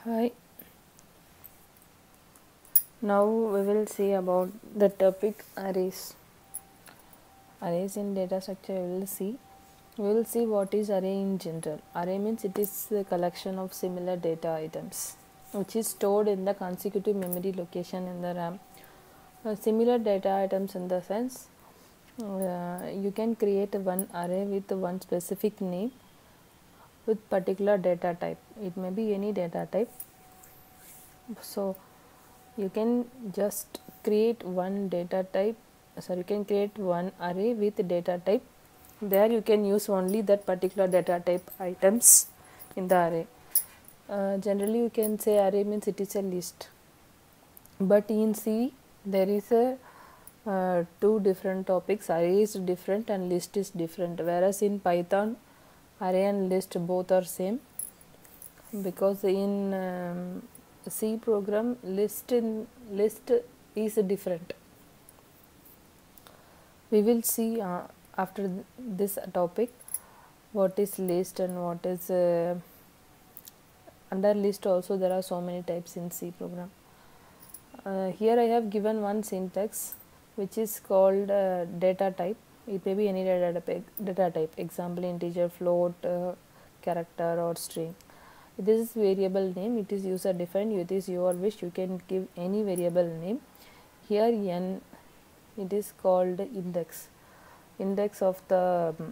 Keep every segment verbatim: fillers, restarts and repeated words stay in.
Hi, now we will see about the topic arrays. Arrays in data structure we will see. We will see what is array in general. Array means it is the collection of similar data items which is stored in the consecutive memory location in the RAM. Uh, similar data items in the sense uh, you can create one array with one specific name with particular data type. It may be any data type. So you can just create one data type, sorry you can create one array with data type. There you can use only that particular data type items in the array. Uh, generally you can say array means it is a list, but in C there is a uh, two different topics. Array is different and list is different, whereas in Python array and list both are same, because in um, C program list in list is different. We will see uh, after th this topic what is list and what is uh, under list. Also there are so many types in C program. Uh, here I have given one syntax which is called uh, data type. It may be any data type, data type example integer, float, uh, character or string. This is variable name, it is user defined, it is your wish, you can give any variable name. Here n, it is called index, index of the um,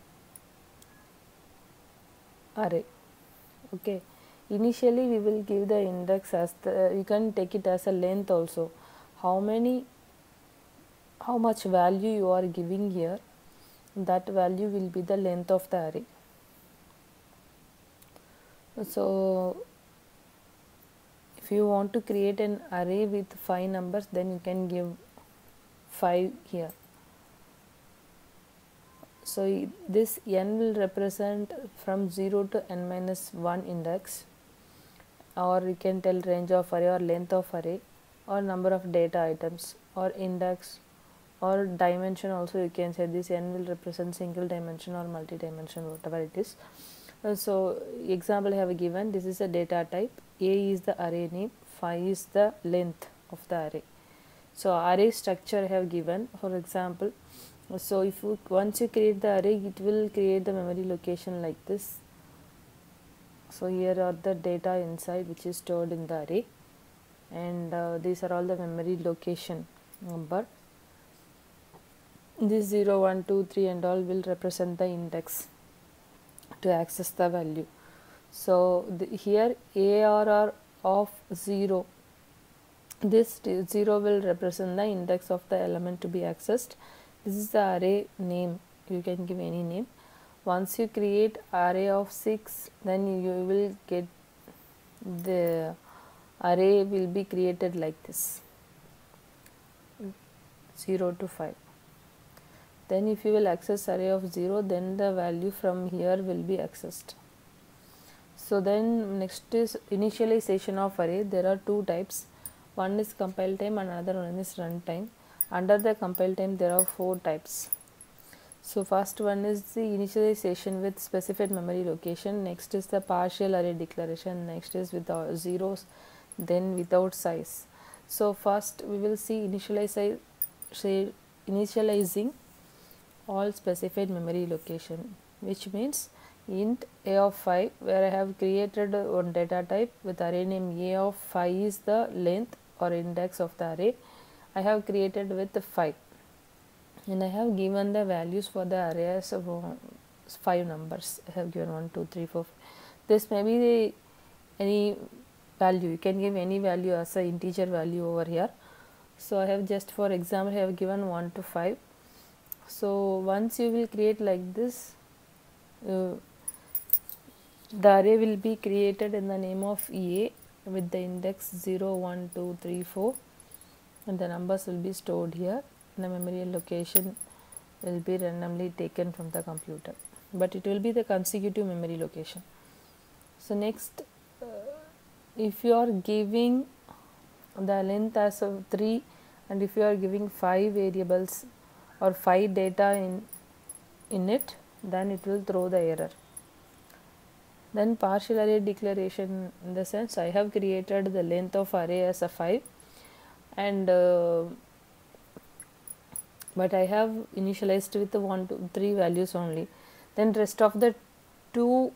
array. Okay, initially we will give the index as the, you can take it as a length also, how many, how much value you are giving here, that value will be the length of the array. So if you want to create an array with five numbers, then you can give five here. So this n will represent from zero to n minus one index, or you can tell range of array or length of array or number of data items or index or dimension. Also you can say this n will represent single dimension or multi-dimension, whatever it is. Uh, so example I have given, this is a data type, A is the array name, five is the length of the array. So array structure I have given, for example. So if you once you create the array, it will create the memory location like this. So here are the data inside which is stored in the array, and uh, these are all the memory location number. This zero, one, two, three and all will represent the index to access the value. So the, here A R R of zero, this zero will represent the index of the element to be accessed. This is the array name, you can give any name. Once you create array of six, then you will get the array will be created like this, zero to five. Then if you will access array of zero, then the value from here will be accessed. So then next is initialization of array. There are two types, one is compile time and another one is runtime. Under the compile time there are four types. So first one is the initialization with specified memory location, next is the partial array declaration, next is without zeros, then without size. So first we will see initialize, say initializing all specified memory location, which means int a of five, where I have created one data type with array name a of five is the length or index of the array. I have created with five, and I have given the values for the arrays of five numbers. I have given one, two, three, four. This may be the any value, you can give any value as a integer value over here. So I have just for example I have given one to five. So once you will create like this, uh, the array will be created in the name of A with the index zero, one, two, three, four, and the numbers will be stored here. The memory location will be randomly taken from the computer, but it will be the consecutive memory location. So next, uh, if you are giving the length as of three, and if you are giving five variables or five data in in it, then it will throw the error. Then partial array declaration, in the sense I have created the length of array as a five, and uh, but I have initialized with the one two three values only. Then rest of the two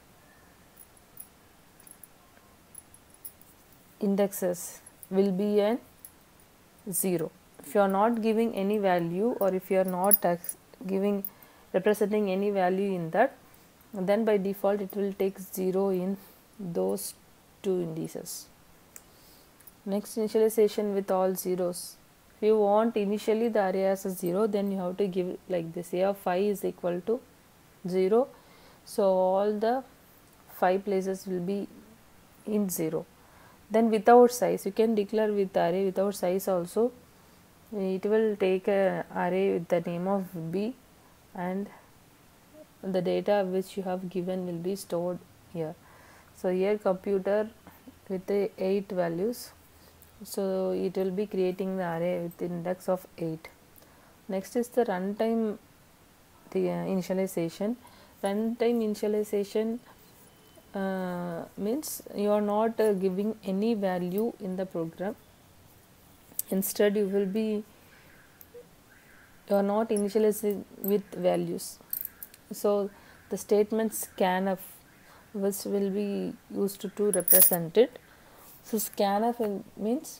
indexes will be an zero. If you are not giving any value, or if you are not giving representing any value in that, then by default it will take zero in those two indices. Next, initialization with all zeros. If you want initially the array as a zero, then you have to give like this: a of five is equal to zero, so all the five places will be in zero. Then without size, you can declare with array without size also. It will take a array with the name of b, and the data which you have given will be stored here. So here computer with the eight values, so it will be creating the array with index of eight. Next is the runtime the uh, initialization. Runtime initialization uh, means you are not uh, giving any value in the program. Instead, you will be you are not initializing with values. So the statement scanf, which will be used to, to represent it. So scanf means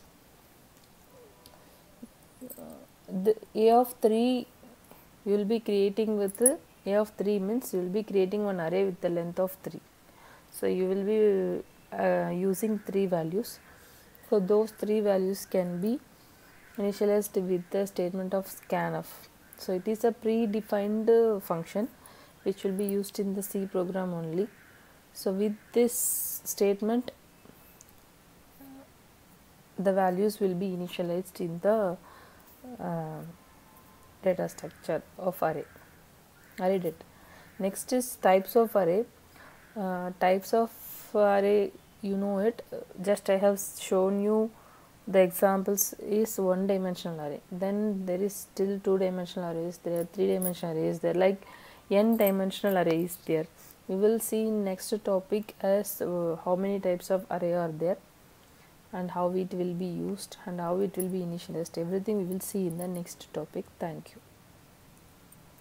uh, the a of three you will be creating with uh, a of three means you will be creating one array with the length of three. So you will be uh, using three values. So those three values can be initialized with the statement of scanf. So it is a predefined uh, function which will be used in the C program only. So with this statement, the values will be initialized in the uh, data structure of array array data. Next is types of array. Uh, types of array, you know it, just I have shown you the examples is one dimensional array. Then there is still two dimensional arrays, there are three dimensional arrays, there like n dimensional arrays there. We will see in next topic as uh, how many types of array are there, and how it will be used, and how it will be initialized. Everything we will see in the next topic. Thank you.